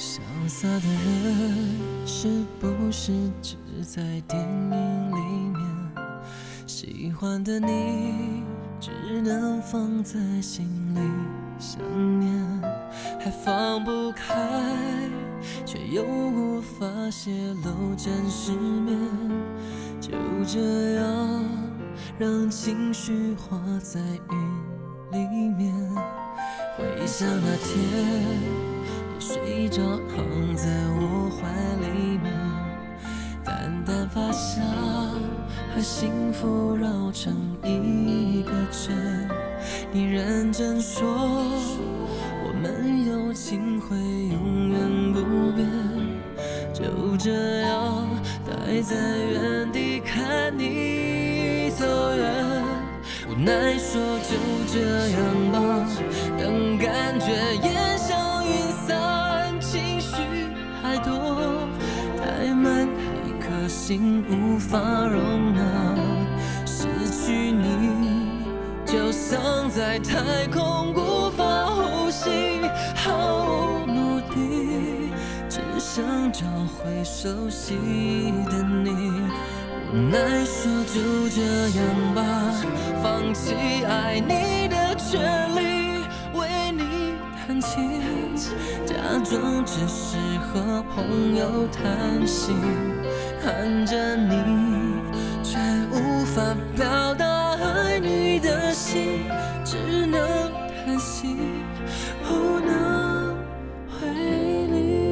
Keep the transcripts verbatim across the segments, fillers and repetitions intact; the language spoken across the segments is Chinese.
潇洒的人是不是只在电影里面？喜欢的你只能放在心里想念，还放不开，却又无法泄露真实面。就这样让情绪化在云里面。回想那天你睡着躺在我怀里面，淡淡发香和幸福绕成一个圈。你认真说我们友情会永远不变，就这样待在原地看你走远。无奈说就这样吧，等感觉烟消云散，情绪太多太满，一颗心无法容纳。失去你就像在太空无法呼吸，毫无目的，只想找回熟悉的你。无奈说就这样吧，放弃爱你的权利，为你弹琴，假装只是和朋友谈心，看着你却无法表达爱你的心，只能叹息，不能回礼。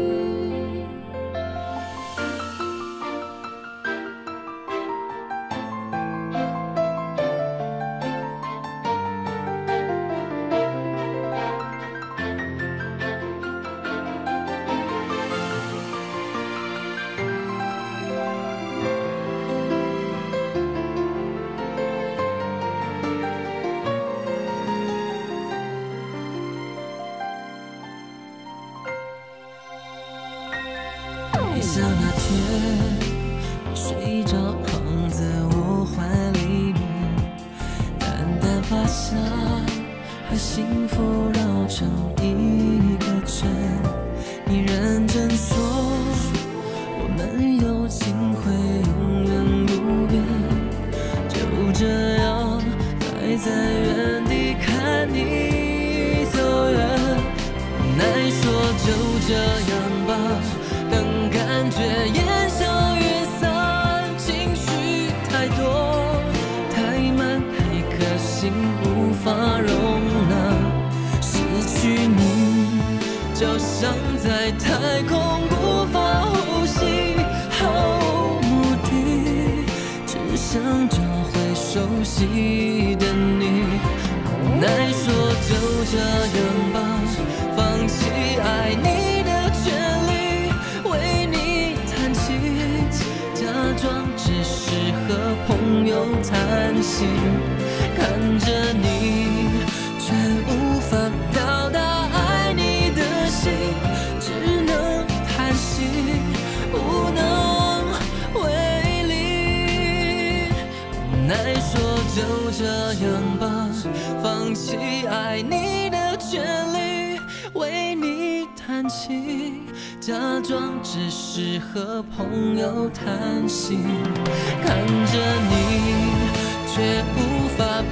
回想那天你睡着躺在我怀里面，淡淡发香和幸福绕成一个圈。你认真说我们友情会永远不变，就这样待在原地看你走远。无奈说就这样吧，等感觉烟消云散，情绪太多太满，一颗心无法容纳。失去你就像在太空无法呼吸，毫无目的，只想找回熟悉的你。无奈说就这样吧，放弃爱你的权利，为你弹琴，假装只是和朋友谈心，看着你却无法表达爱你的心，只能叹息，无能为力。无奈说就这样吧，放弃爱你的权利，为你弹琴，假装只是和朋友谈心，看着你却无法